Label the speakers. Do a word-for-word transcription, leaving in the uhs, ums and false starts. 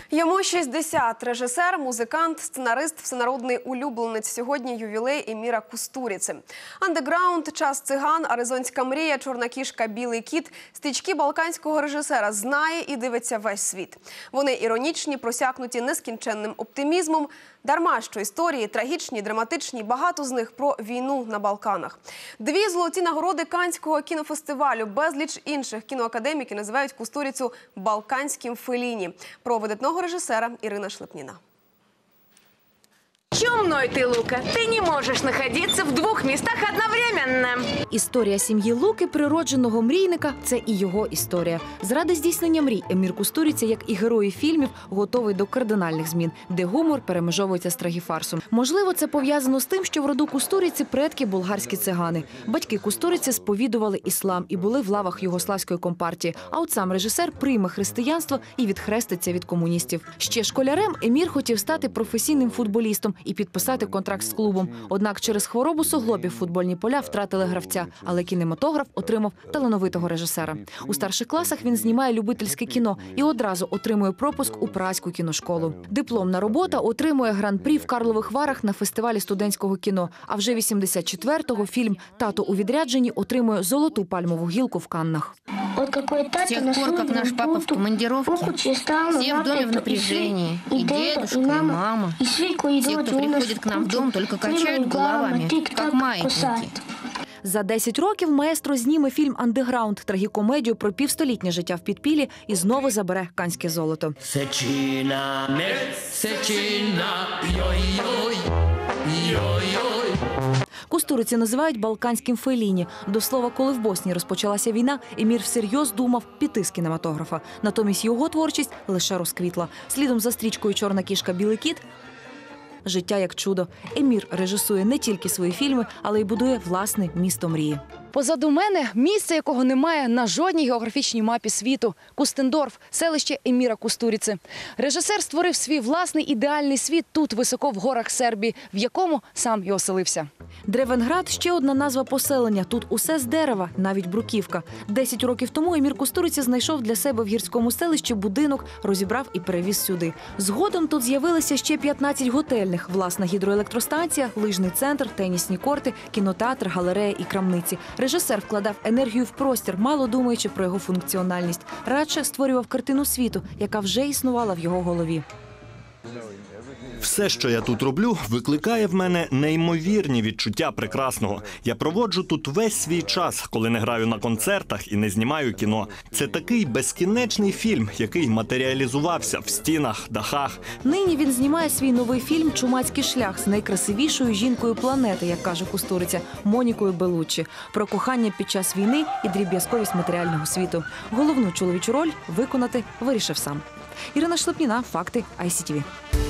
Speaker 1: Йому шістдесят. Режисер, музикант, сценарист, всенародний улюбленець. Сьогодні ювілей Еміра Кустуріці. Андеграунд, час циган, аризонська мрія, чорна кішка, білий кіт. Стрічки балканського режисера знає і дивиться весь світ. Вони іронічні, просякнуті нескінченним оптимізмом. Дарма, що історії трагічні, драматичні, багато з них про війну на Балканах. Дві золоті нагороди Каннського кінофестивалю, безліч інших кіноакадеміки називають Кустуріцю балканським Фелліні. Про видатного режисера Ірина Шлепніна.
Speaker 2: Чумной ты, Лука. Ты не можешь находиться в двох містах одновременно.
Speaker 3: Історія сім'ї Луки, природженого мрійника – це і його історія. Заради здійснення мрій Емір Кустуріця, як і герої фільмів, готовий до кардинальних змін, де гумор перемежовується з трагіфарсом. Можливо, це пов'язано з тим, що в роду Кустуріці предки – болгарські цигани. Батьки Кустуріці сповідували іслам і були в лавах югославської компартії. А от сам режисер прийме християнство і відхреститься від комуністів. Ще школярем Емір хотів стати професійним футболістом і підписати контракт з клубом. Однак через хворобу суглобів футбольні поля втратили гравця, але кінематограф отримав талановитого режисера. У старших класах він знімає любительське кіно і одразу отримує пропуск у Празьку кіношколу. Дипломна робота отримує гран-прі в Карлових Варах на фестивалі студентського кіно. А вже вісімдесят четвертого фільм «Тато у відрядженні» отримує золоту пальмову гілку в Каннах.
Speaker 4: С тех пор, как наш папа в командировке, все в доме в напряжении. И дедушка, и мама. Те, кто приходит к нам в дом, только качают головами, как маятники.
Speaker 3: За десять років маестро зніме фільм «Андеграунд» – трагікомедію про півстолітнє життя в підпіллі і знову забере канське золото.
Speaker 5: Сечина, не сечина, йой-йой, йой-йой.
Speaker 3: Кустуриці називають балканським Фелліні. До слова, коли в Боснії розпочалася війна, Емір всерйоз думав піти з кінематографа. Натомість його творчість лише розквітла. Слідом за стрічкою «Чорна кішка, білий кіт» «Життя як чудо». Емір режисує не тільки свої фільми, але й будує власне місто мрії. Позаду мене місце, якого немає на жодній географічній мапі світу – Кустендорф, селище Еміра Кустуріці. Режисер створив свій власний ідеальний світ тут, високо в горах Сербії, в якому сам і оселився. Древенград – ще одна назва поселення. Тут усе з дерева, навіть бруківка. Десять років тому Емір Кустуріці знайшов для себе в гірському селищі будинок, розібрав і перевіз сюди. Згодом тут з'явилися ще п'ятнадцять готельних, власна гідроелектростанція, лижний центр, тенісні корти, кінотеатр, галерея і крамниці. Режисер вкладав енергію в простір, мало думаючи про його функціональність. Радше створював картину світу, яка вже існувала в його голові.
Speaker 6: Все, що я тут роблю, викликає в мене неймовірні відчуття прекрасного. Я проводжу тут весь свій час, коли не граю на концертах і не знімаю кіно. Це такий безкінечний фільм, який матеріалізувався в стінах, дахах.
Speaker 3: Нині він знімає свій новий фільм «Чумацький шлях» з найкрасивішою жінкою планети, як каже Кустуриця, Монікою Белуччі. Про кохання під час війни і дріб'язковість матеріального світу. Головну чоловічу роль виконати вирішив сам. Ірина Шлепніна, «Факти», ай сі ті ві.